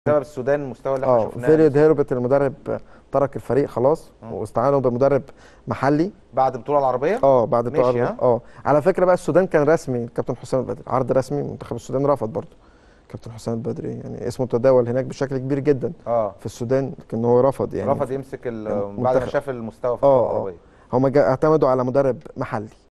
بسبب السودان المستوى اللي احنا شفناه. فيريد هيربت المدرب ترك الفريق خلاص واستعانوا بمدرب محلي بعد البطوله العربيه. بعد البطوله العربيه. على فكره بقى السودان كان رسمي، الكابتن حسام البدري عرض رسمي، منتخب السودان رفض برضه. كابتن حسام البدري يعني اسمه تداول هناك بشكل كبير جدا في السودان، لكن هو رفض يعني رفض يمسك بعد ما شاف المستوى في البطوله العربيه. هم اعتمدوا على مدرب محلي.